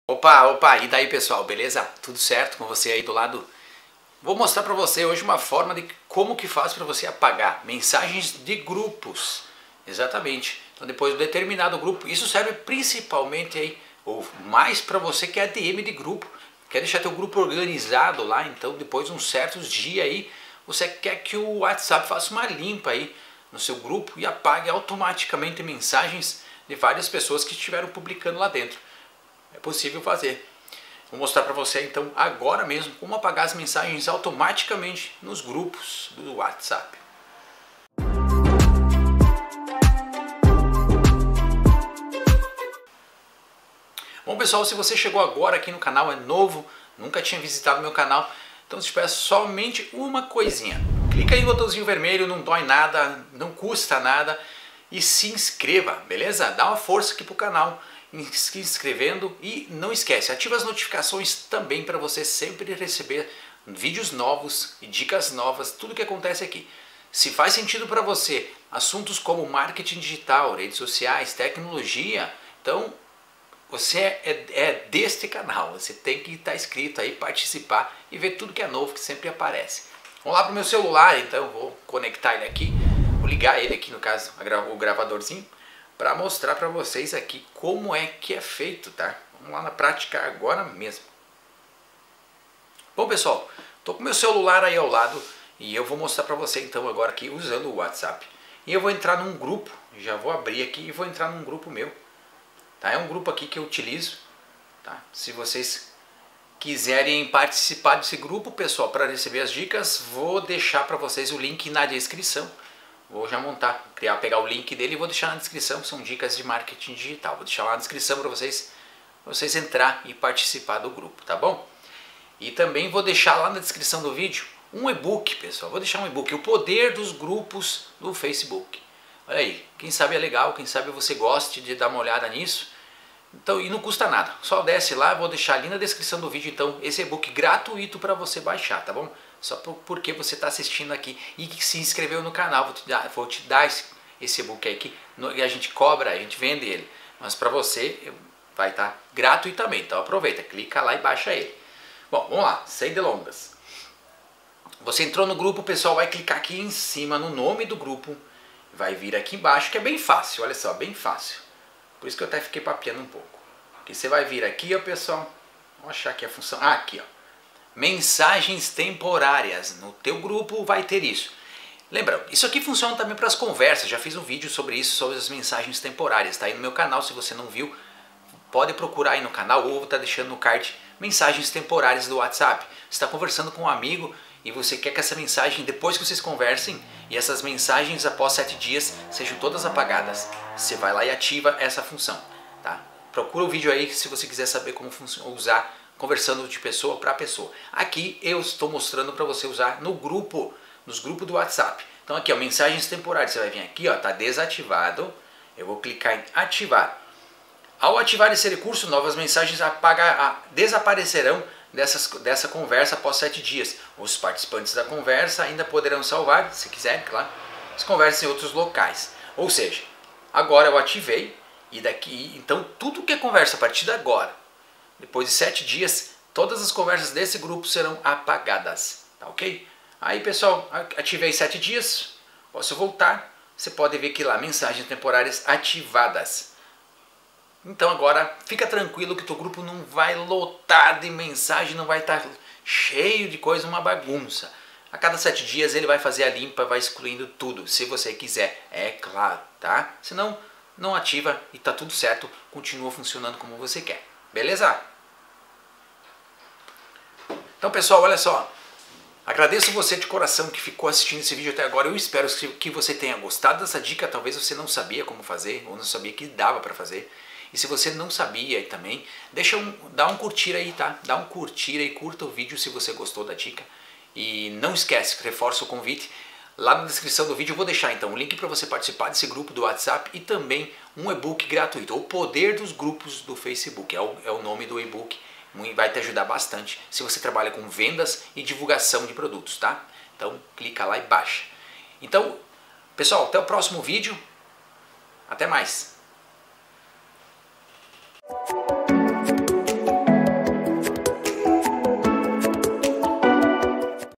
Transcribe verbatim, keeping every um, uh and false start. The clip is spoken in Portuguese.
Opa, opa, e daí pessoal, beleza? Tudo certo com você aí do lado? Vou mostrar para você hoje uma forma de como que faz para você apagar mensagens de grupos. Exatamente. Então depois de determinado grupo, isso serve principalmente aí, ou mais para você que é D M de grupo. Quer deixar teu grupo organizado lá, então depois de uns certos dias aí, você quer que o WhatsApp faça uma limpa aí no seu grupo e apague automaticamente mensagens de várias pessoas que estiveram publicando lá dentro. É possível fazer. Vou mostrar para você então agora mesmo como apagar as mensagens automaticamente nos grupos do WhatsApp. Bom pessoal, se você chegou agora aqui no canal, é novo, nunca tinha visitado meu canal, então te peço somente uma coisinha. Clica aí no botãozinho vermelho, não dói nada, não custa nada e se inscreva, beleza? Dá uma força aqui pro canal. Se inscrevendo e não esquece, ativa as notificações também para você sempre receber vídeos novos e dicas novas, tudo que acontece aqui. Se faz sentido para você assuntos como marketing digital, redes sociais, tecnologia, então você é, é deste canal, você tem que estar inscrito aí, participar e ver tudo que é novo que sempre aparece. Vamos lá para o meu celular, então vou conectar ele aqui, vou ligar ele aqui no caso, o gravadorzinho, para mostrar para vocês aqui como é que é feito, tá? Vamos lá na prática agora mesmo. Bom pessoal, tô com meu celular aí ao lado e eu vou mostrar para você então agora aqui usando o WhatsApp. E eu vou entrar num grupo, já vou abrir aqui e vou entrar num grupo meu. Tá? É um grupo aqui que eu utilizo, tá? Se vocês quiserem participar desse grupo, pessoal, para receber as dicas, vou deixar para vocês o link na descrição. Vou já montar, criar, pegar o link dele e vou deixar na descrição, são dicas de marketing digital. Vou deixar lá na descrição para vocês, pra vocês entrar e participar do grupo, tá bom? E também vou deixar lá na descrição do vídeo um e-book, pessoal. Vou deixar um e-book, o poder dos grupos do Facebook. Olha aí, quem sabe é legal, quem sabe você goste de dar uma olhada nisso. Então, e não custa nada, só desce lá, vou deixar ali na descrição do vídeo então esse e-book gratuito para você baixar, tá bom? Só porque você está assistindo aqui e que se inscreveu no canal, vou te dar, vou te dar esse, esse e-book aí que a gente cobra, a gente vende ele, mas para você vai estar tá gratuitamente, então aproveita, clica lá e baixa ele. Bom, vamos lá, sem delongas. Você entrou no grupo, o pessoal vai clicar aqui em cima no nome do grupo, vai vir aqui embaixo, que é bem fácil, olha só, bem fácil. Por isso que eu até fiquei papiando um pouco. Porque você vai vir aqui, ó pessoal, vamos achar aqui a função, ah, aqui ó. Mensagens temporárias, no teu grupo vai ter isso. Lembra, isso aqui funciona também para as conversas, já fiz um vídeo sobre isso, sobre as mensagens temporárias, tá aí no meu canal, se você não viu, pode procurar aí no canal ou tá deixando no card mensagens temporárias do WhatsApp. Você está conversando com um amigo e você quer que essa mensagem, depois que vocês conversem, e essas mensagens após sete dias sejam todas apagadas, você vai lá e ativa essa função, tá? Procura o vídeo aí se você quiser saber como usar conversando de pessoa para pessoa. Aqui eu estou mostrando para você usar no grupo, nos grupos do WhatsApp. Então aqui ó, mensagens temporárias, você vai vir aqui ó, tá desativado, eu vou clicar em ativar. Ao ativar esse recurso, novas mensagens apaga, desaparecerão dessas, dessa conversa após sete dias. Os participantes da conversa ainda poderão salvar, se quiserem, claro, as conversas em outros locais. Ou seja, agora eu ativei e daqui, então tudo que é conversa a partir de agora, depois de sete dias, todas as conversas desse grupo serão apagadas, tá ok? Aí pessoal, ativei sete dias, posso voltar, você pode ver que lá, mensagens temporárias ativadas. Então agora, fica tranquilo que teu grupo não vai lotar de mensagem, não vai estar cheio de coisa, uma bagunça. A cada sete dias ele vai fazer a limpa, vai excluindo tudo, se você quiser, é claro, tá? Senão, não ativa e tá tudo certo, continua funcionando como você quer. Beleza? Então pessoal, olha só, agradeço você de coração que ficou assistindo esse vídeo até agora, eu espero que você tenha gostado dessa dica, talvez você não sabia como fazer, ou não sabia que dava para fazer, e se você não sabia também, deixa um, dá um curtir aí, tá? Dá um curtir aí, curta o vídeo se você gostou da dica, e não esquece, reforça o convite, lá na descrição do vídeo eu vou deixar então o link para você participar desse grupo do WhatsApp e também um e-book gratuito, o poder dos grupos do Facebook, é o, é o nome do e-book, vai te ajudar bastante se você trabalha com vendas e divulgação de produtos, tá? Então clica lá e baixa. Então, pessoal, até o próximo vídeo, até mais!